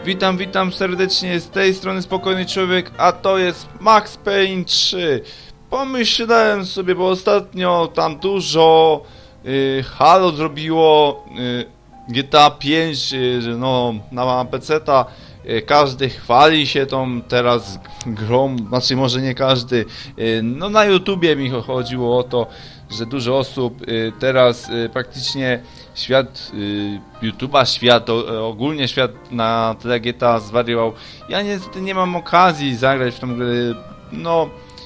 Witam serdecznie, z tej strony Spokojny Człowiek, a to jest Max Payne 3. Pomyślałem sobie, bo ostatnio tam dużo Halo zrobiło, GTA 5, no na PC-ta. Każdy chwali się tą teraz grą, znaczy może nie każdy, no na YouTubie mi chodziło o to, że dużo osób teraz praktycznie świat YouTube'a, ogólnie świat na tle GTA zwariował. Ja niestety nie mam okazji zagrać w tą grę, no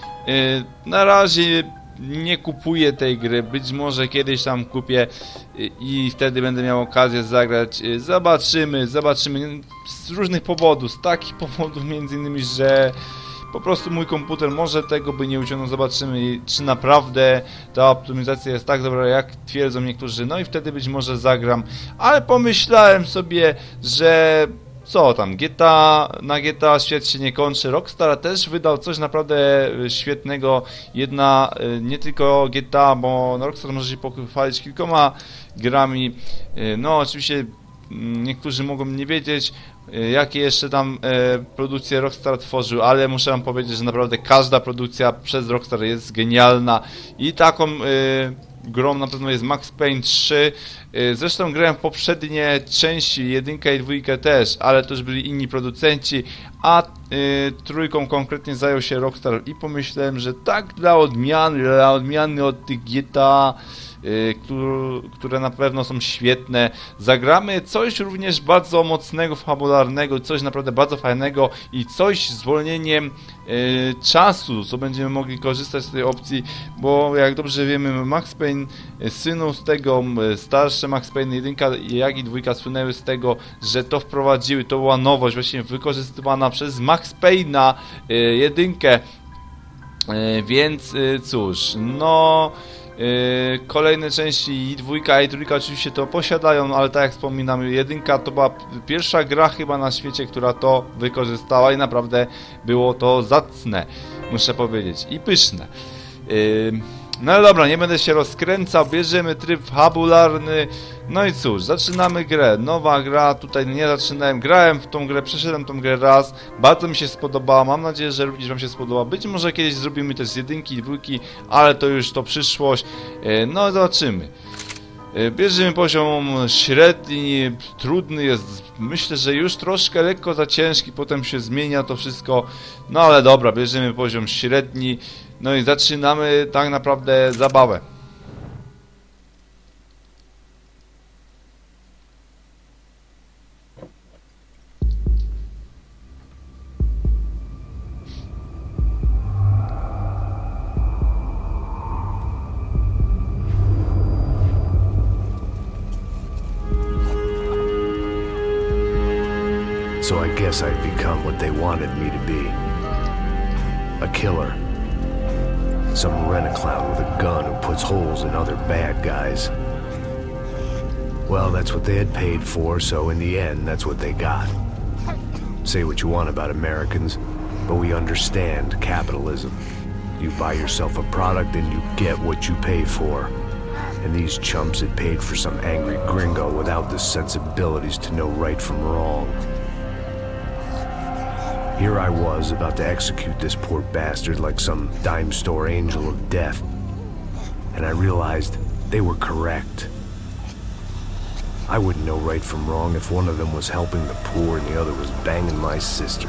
na razie nie kupuję tej gry, być może kiedyś tam kupię i wtedy będę miał okazję zagrać. Zobaczymy z różnych powodów, z takich powodów między innymi, że po prostu mój komputer może tego by nie uciągnął. Zobaczymy, czy naprawdę ta optymizacja jest tak dobra, jak twierdzą niektórzy, no i wtedy być może zagram. Ale pomyślałem sobie, że co tam, na GTA świat się nie kończy. Rockstar też wydał coś naprawdę świetnego. Nie tylko GTA, bo Rockstar może się pochwalić kilkoma grami. No oczywiście niektórzy mogą nie wiedzieć, jakie jeszcze tam produkcje Rockstar tworzył, ale muszę wam powiedzieć, że naprawdę każda produkcja przez Rockstar jest genialna i taką grą na pewno jest Max Payne 3. Zresztą grałem w poprzednie części, 1 i 2 też, ale to już byli inni producenci, a trójką konkretnie zajął się Rockstar i pomyślałem, że tak dla odmiany od tych GTA, które na pewno są świetne, zagramy coś również bardzo mocnego, fabularnego, coś naprawdę bardzo fajnego i coś z zwolnieniem czasu, co będziemy mogli korzystać z tej opcji, bo jak dobrze wiemy, Max Payne słynął z tego, starsze Max Payne 1 jak i 2 słynęły z tego, że to wprowadziły, to była nowość właśnie wykorzystywana przez Max Payne'a 1, więc cóż, no kolejne części i 2 i 3 oczywiście to posiadają, ale tak jak wspominam, 1 to była pierwsza gra chyba na świecie, która to wykorzystała i naprawdę było to zacne, muszę powiedzieć, i pyszne. No ale dobra, nie będę się rozkręcał, bierzemy tryb fabularny, no i cóż, zaczynamy grę, nowa gra, tutaj nie zaczynałem, grałem w tą grę, przeszedłem tą grę raz, bardzo mi się spodobała, mam nadzieję, że również wam się spodoba, być może kiedyś zrobimy też z 1 i 2, ale to już to przyszłość, no zobaczymy. Bierzemy poziom średni, trudny jest, myślę, że już troszkę lekko za ciężki, potem się zmienia to wszystko, no ale dobra, bierzemy poziom średni, no i zaczynamy tak naprawdę zabawę. So I guess I'd become what they wanted me to be. A killer. Some rent-a-clown with a gun who puts holes in other bad guys. Well, that's what they had paid for, so in the end, that's what they got. Say what you want about Americans, but we understand capitalism. You buy yourself a product and you get what you pay for. And these chumps had paid for some angry gringo without the sensibilities to know right from wrong. Here I was, about to execute this poor bastard like some dime store angel of death. And I realized they were correct. I wouldn't know right from wrong if one of them was helping the poor and the other was banging my sister.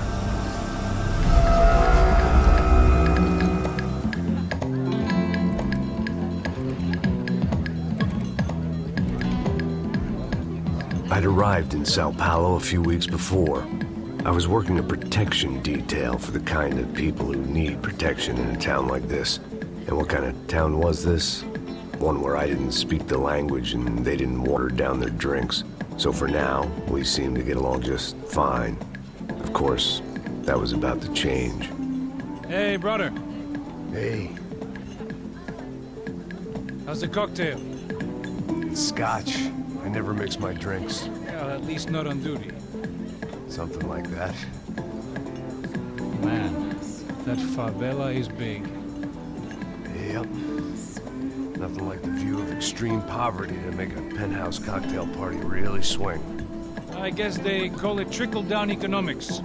I'd arrived in Sao Paulo a few weeks before. I was working a protection detail for the kind of people who need protection in a town like this. And what kind of town was this? One where I didn't speak the language and they didn't water down their drinks. So for now, we seemed to get along just fine. Of course, that was about to change. Hey, brother. Hey, How's the cocktail? it's scotch. I never mix my drinks. Well, at least not on duty. Something like that. Man, that favela is big. Yep. Nothing like the view of extreme poverty to make a penthouse cocktail party really swing. I guess they call it trickle-down economics.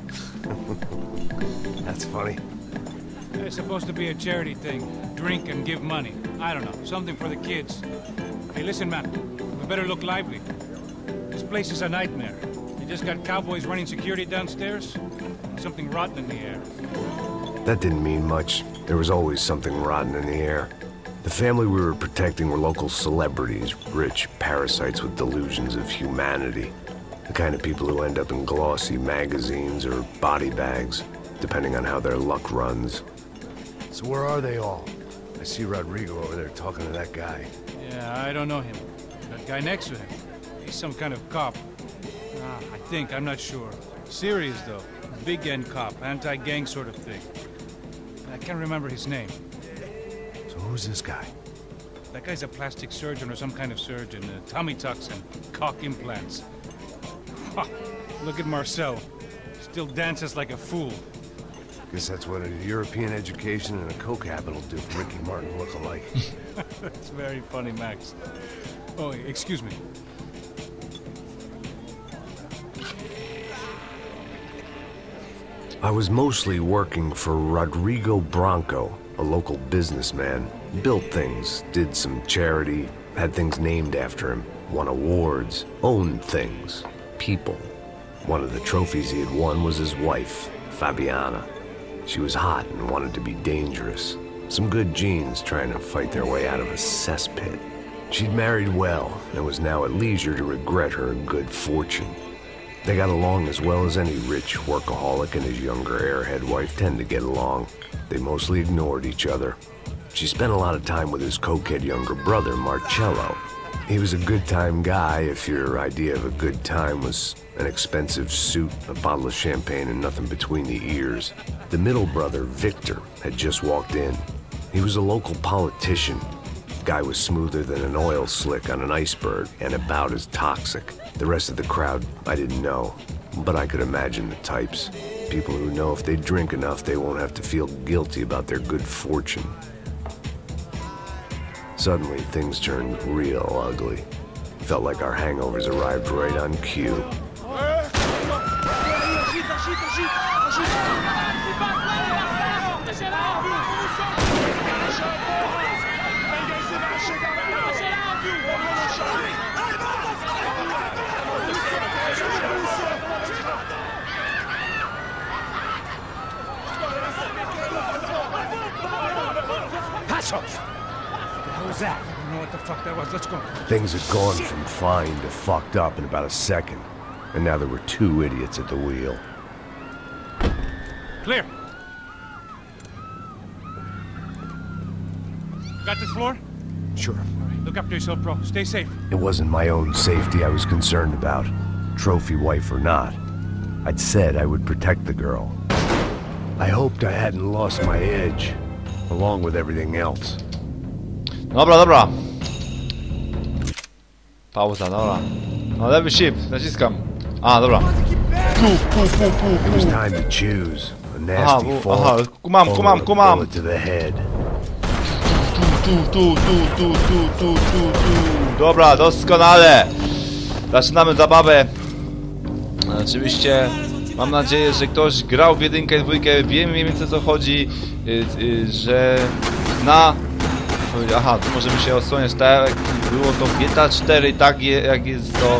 That's funny. It's supposed to be a charity thing. Drink and give money. I don't know, something for the kids. Hey, listen, man. We better look lively. This place is a nightmare. You just got cowboys running security downstairs. Something rotten in the air. That didn't mean much. There was always something rotten in the air. The family we were protecting were local celebrities, rich parasites with delusions of humanity. The kind of people who end up in glossy magazines or body bags, depending on how their luck runs. So where are they all? I see Rodrigo over there talking to that guy. Yeah, I don't know him. That guy next to him. He's some kind of cop. I think, I'm not sure. Serious, though. Big end cop, anti-gang sort of thing. I can't remember his name. So who's this guy? That guy's a plastic surgeon or some kind of surgeon. Tummy tucks and cock implants. Ha! Look at Marcel. Still dances like a fool. Guess that's what a European education and a coke habit will do for Ricky Martin look-alike. That's very funny, Max. Oh, excuse me. I was mostly working for Rodrigo Branco, a local businessman. Built things, did some charity, had things named after him, won awards, owned things, people. One of the trophies he had won was his wife, Fabiana. She was hot and wanted to be dangerous. Some good genes trying to fight their way out of a cesspit. She'd married well and was now at leisure to regret her good fortune. They got along as well as any rich workaholic and his younger airhead wife tend to get along. They mostly ignored each other. She spent a lot of time with his cokehead younger brother, Marcello. He was a good-time guy if your idea of a good time was an expensive suit, a bottle of champagne, and nothing between the ears. The middle brother, Victor, had just walked in. He was a local politician. Guy was smoother than an oil slick on an iceberg and about as toxic. The rest of the crowd, I didn't know, but I could imagine the types. People who know if they drink enough, they won't have to feel guilty about their good fortune. Suddenly, things turned real ugly. Felt like our hangovers arrived right on cue. What was that? I don't know what the fuck that was. Let's go. Things had gone from fine to fucked up in about a second, and now there were two idiots at the wheel. Clear. Got this floor? Sure. All right, look after yourself, bro. Stay safe. It wasn't my own safety I was concerned about, trophy wife or not. I'd said I would protect the girl. I hoped I hadn't lost my edge, along with everything else. Dobra, dobra. Pauza, dobra. No, lewy shift, naciskam. A, dobra. It was time to choose. A nasty Aha, fall. kumam. Bullet to the head. Tu. Dobra, doskonale. Zaczynamy zabawę. Oczywiście mam nadzieję, że ktoś grał w jedynkę i dwójkę, wie mniej więcej o co chodzi, że na... Aha, tu możemy się osłoniać, tak jak było to w GTA 4, tak jak jest to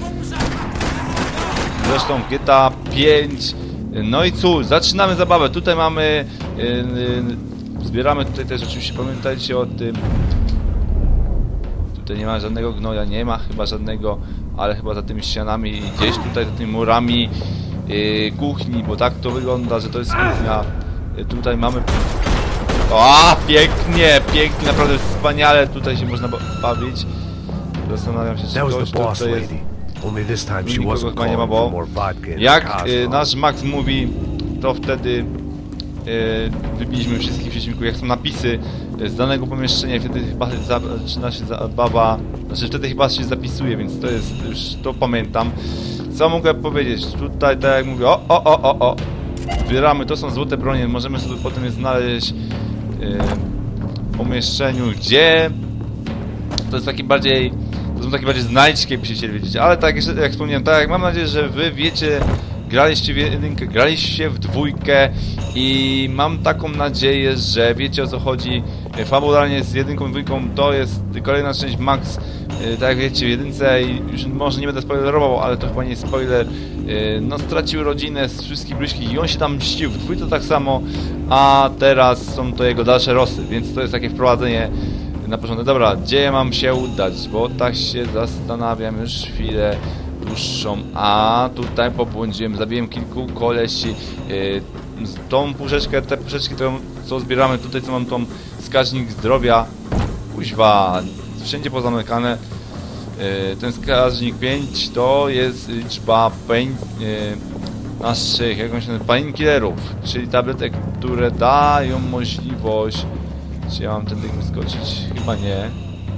zresztą w GTA 5. No i cóż, zaczynamy zabawę. Tutaj mamy... zbieramy tutaj też, oczywiście pamiętajcie o tym. Tutaj nie ma żadnego gnoja, nie ma chyba żadnego, ale chyba za tymi ścianami i gdzieś tutaj za tymi murami kuchni, bo tak to wygląda, że to jest kuchnia. Tutaj mamy... O, pięknie, naprawdę wspaniale tutaj się można bawić. Zastanawiam się, czy ktoś tutaj jest. Nikogo chyba nie ma, bo jak nasz Max mówi, to wtedy wybiliśmy wszystkich przeciwników, jak są napisy z danego pomieszczenia i wtedy chyba zaczyna się zabawa, znaczy wtedy chyba się zapisuje, więc to jest, już to pamiętam. Co mogę powiedzieć? Tutaj, tak jak mówię, o, zbieramy, to są złote bronie, możemy sobie potem je znaleźć w pomieszczeniu, gdzie to jest taki bardziej To są takie bardziej znajdźki, jakbyście chcieli wiedzieć. Ale tak, jeszcze jak wspomniałem, tak, mam nadzieję, że wy wiecie, graliście w jedynkę, graliście w dwójkę i mam taką nadzieję, że wiecie o co chodzi. Fabularnie z jedynką, dwójką to jest kolejna część Max, tak jak wiecie, w jedynce i już może nie będę spoilerował, ale to chyba nie jest spoiler. No stracił rodzinę z wszystkich bliskich i on się tam mścił, w dwójce tak samo, a teraz są to jego dalsze losy, więc to jest takie wprowadzenie na początek. Dobra, gdzie ja mam się udać, bo tak się zastanawiam już chwilę dłuższą, a tutaj pobłądziłem, zabiłem kilku kolesi, tą puszeczkę, te puszeczki, co zbieramy tutaj, co mam tą wskaźnik zdrowia, kuźwa, wszędzie pozamykane. Ten wskaźnik 5 to jest liczba naszych, jak on się nazywa, painkillerów, czyli tabletek, które dają możliwość, czy ja mam tędy wyskoczyć? Chyba nie.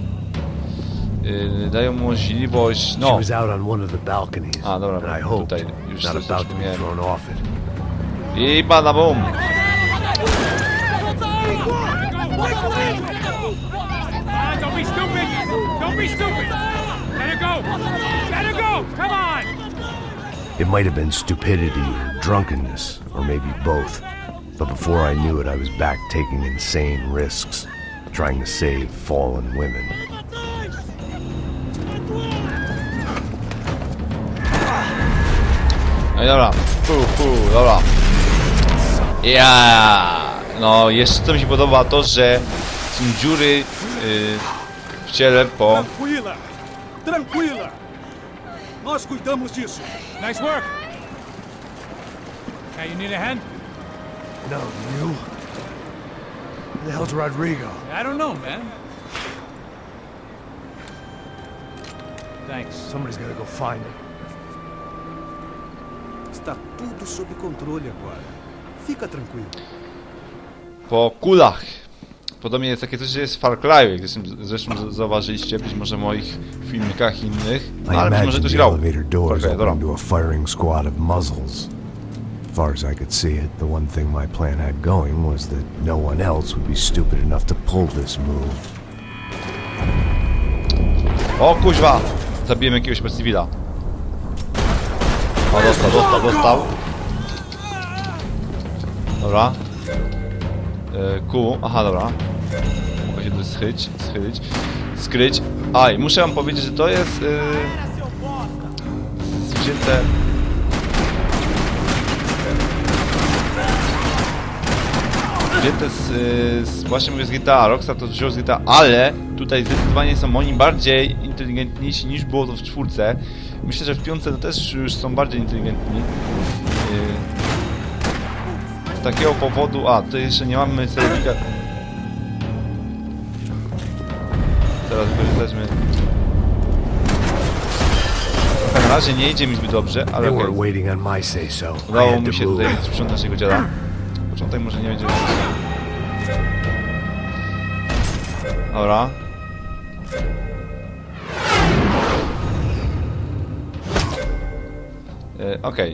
Dają możliwość, no. A, dobra, tutaj już coś miałem. I badabum! Don't be stupid! Don't be stupid! Let her go! Let her go! Come on! It might have been stupidity or drunkenness, or maybe both. But before I knew it, I was back taking insane risks, trying to save fallen women. No i dobra, dobra. No, jeszcze co mi się podoba, to że są dziury w ciele po... Tranquila! Tranquila! Nós cuidamos disso. Nice work! Hey, you need a hand? No, you? Who the hell's Rodrigo? I don't know, man. Thanks. Somebody's gotta go find him. Está tudo sob controle agora. Fica tranquilo. Po kulach. Podobnie jest takie coś, że jest w Far Cry, jak zresztą zauważyliście, być może w moich filmikach innych, no, ale być może ktoś grał. Into a firing squad of muzzles. As far as I could see it, the one thing my plan had going was that no one else would be stupid enough to pull this move. O kuźwa! Zabiłem jakiegoś cywila. O, dostał. Dobra. Aha, dobra. Mogę się tu skryć. Aj, muszę wam powiedzieć, że to jest wzięte... Właśnie mówię z GTA, Rockstar to wziął z GTA, ale tutaj zdecydowanie są oni bardziej inteligentniejsi niż było to w czwórce. Myślę, że w piątce to też już są bardziej inteligentni. Z takiego powodu... A, tutaj jeszcze nie mamy celownika. Teraz wykorzystaliśmy... Na razie nie idzie mi zbyt dobrze, ale okej. Udało mi się tutaj sprzątać naszego dziada. Początek może nie będzie... Dobra. Okej.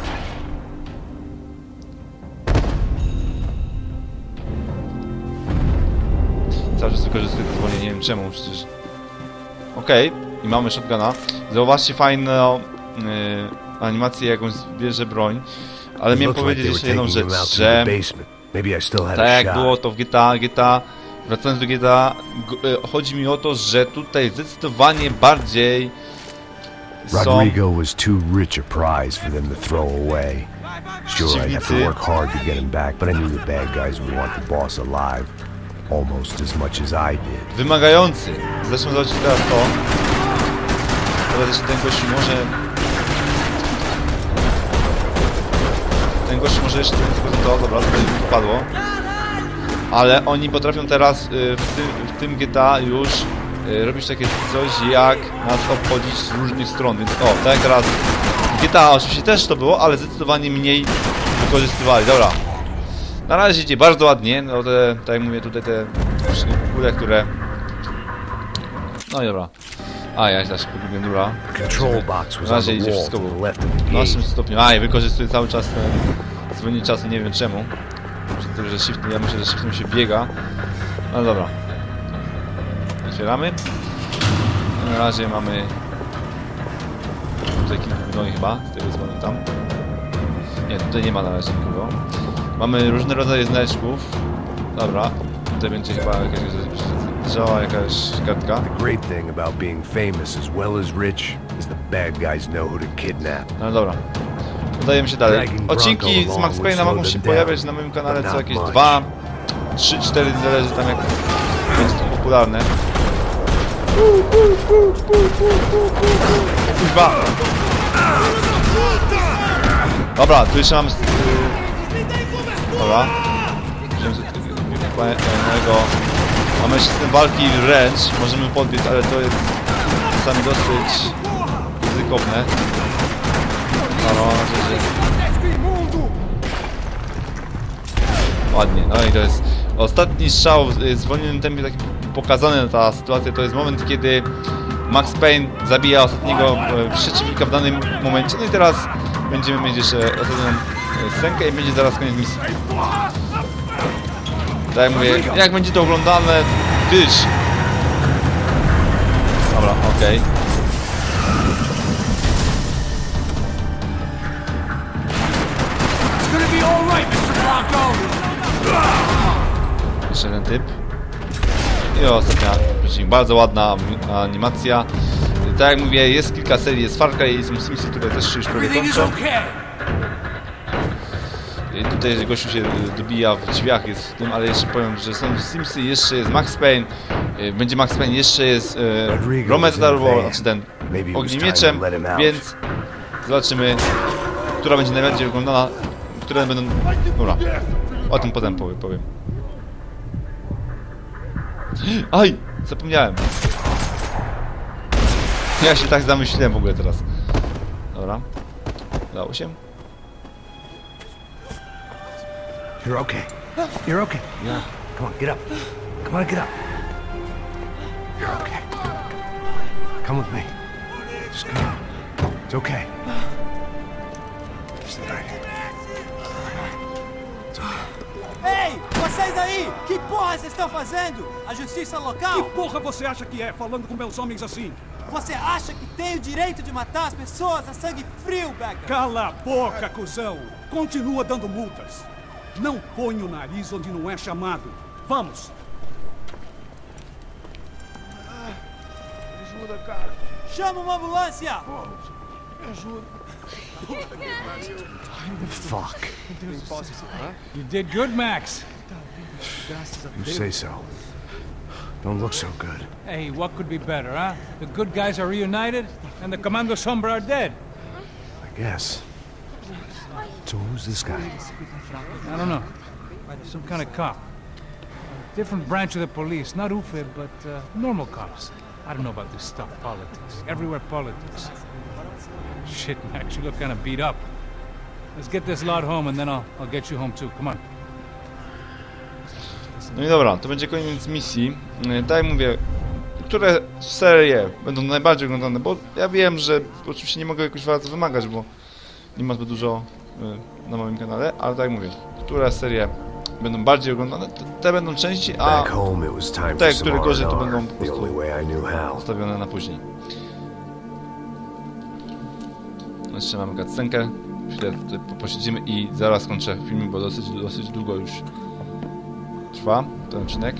Cały czas wykorzystuję to zwolnienie, nie wiem czemu, przecież... Okej, i mamy shotguna. Zauważcie fajną animację, jakąś bierze broń. Ale miałem powiedzieć jeszcze jedną rzecz, że... Tak jak było to w GTA, wracając do GTA, chodzi mi o to, że tutaj zdecydowanie bardziej Rodrigo was too rich a prize for them to throw away. Sure, I'd have to work hard to get him back, but I knew the bad guys would want the boss alive almost as much as I did. Wymagający. Zresztą zobaczcie teraz to. Teraz jeszcze ten gościu może... Ten gościu może jeszcze to, dobra, tutaj padło. Ale oni potrafią teraz w tym GTA już robić takie coś jak nas obchodzić z różnych stron, więc o, tak jak teraz w GTA oczywiście też to było, ale zdecydowanie mniej wykorzystywali, dobra. Na razie idzie bardzo ładnie, no te, tak jak mówię, tutaj te kule, które... No i dobra. A, ja też pogubiłem dura. Na razie idzie wszystko w naszym stopniu. A, i wykorzystuję cały czas ten zwolnienie czasu, nie wiem czemu. Może to, że shiftem, ja myślę, że shiftem się biega. No dobra. Otwieramy. Na razie mamy tutaj kilku broni chyba, z tego co pamiętam. Nie, tutaj nie ma na razie nikogo. Mamy różne rodzaje znaczków. Dobra, tutaj będzie chyba jakaś działa jakaś kartka. The great thing about being famous as well as rich is the bad guys know who to kidnap. No dobra. Udajemy się dalej. Odcinki z Max Payne'a mogą się pojawiać na moim kanale co jakieś 2, 3, 4, zależy tam jak będzie to popularne. Kurwa! Dobra, tu jeszcze mam... Dobra. Mamy system walki wręcz, możemy podbiec, ale to jest czasami dosyć ryzykowne. Ładnie, no i to jest ostatni strzał w zwolnionym tempie, taki pokazany ta sytuacja, to jest moment, kiedy Max Payne zabija ostatniego przeciwnika w danym momencie. No i teraz będziemy mieć jeszcze ostatnią scenkę i będzie zaraz koniec misji. Tak jak mówię, jak będzie to oglądane, gdyż... Dobra, okej. Jeszcze jeden typ. I ostatnia przeciwnik. Bardzo ładna animacja. Tak jak mówię, jest kilka serii, jest Far Cry i są Simsy, które też się już prawie kończą. I tutaj gościu się dobija w drzwiach, jest w tym, ale jeszcze powiem, że są Simsy, jeszcze jest Max Payne, będzie Max Payne, jeszcze jest Roman Darwo, znaczy ten ognimieczem, więc zobaczymy, która będzie najbardziej wyglądana, które będą... Dobra, o tym potem powiem. Aj! Zapomniałem. Ja się tak zamyśliłem w ogóle teraz. Dobra. Udało się. You're okay. You're okay. Yeah. Come on, get up. Come on, get up. You're okay. Come with me. Just come on. It's okay. Stay right here. It's okay. Ei, vocês aí! Que porra vocês estão fazendo? A justiça local? Que porra você acha que é, falando com meus homens assim? Você acha que tem o direito de matar as pessoas a sangue frio, Becker? Cala a boca, cuzão! Continua dando multas. Não põe o nariz onde não é chamado. Vamos! Ajuda, cara. Chama uma ambulância! Me ajuda. Fuck. You did good, Max. You say so. Don't look so good. Hey, what could be better, huh? The good guys are reunited, and the Commando Sombra are dead. I guess. So who's this guy? I don't know. Some kind of cop. Different branch of the police. Not UFE, but normal cops. I don't know about this stuff. Politics. Everywhere politics. Shit, Max, you look kind of beat up. Let's get this lot home, and then I'll get you home too. Come on. No i dobra, to będzie koniec misji. Tak jak mówię, które serie będą najbardziej oglądane, bo ja wiem, że oczywiście nie mogę jakoś bardzo wymagać, bo nie ma zbyt dużo na moim kanale, ale tak jak mówię, które serie będą bardziej oglądane, te będą częściej, a te, które gorzej, to będą po prostu zostawione na później. Jeszcze mamy cutscenkę, chwilę tutaj posiedzimy i zaraz kończę film, bo dosyć długo już trwa ten odcinek.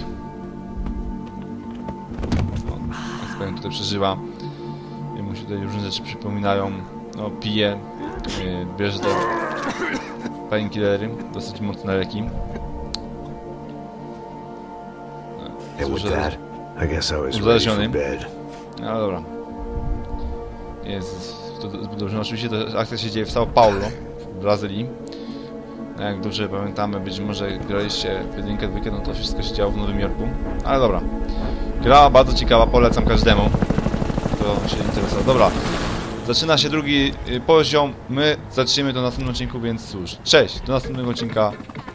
Jak powiem, tutaj przeżywa. Mu się tutaj różne rzeczy przypominają. No, pije, bierze te painkillery, dosyć mocne leki. Uzależniony. No dobra. Jest zbyt dobrze. Oczywiście ta akcja się dzieje w São Paulo, w Brazylii. Jak dobrze pamiętamy, być może graliście w jedynkę, dwójkę, no to wszystko się działo w Nowym Jorku. Ale dobra. Gra bardzo ciekawa, polecam każdemu, kto się interesował. Dobra. Zaczyna się drugi poziom. My zaczniemy to w następnym odcinku, więc cóż. Cześć, do następnego odcinka.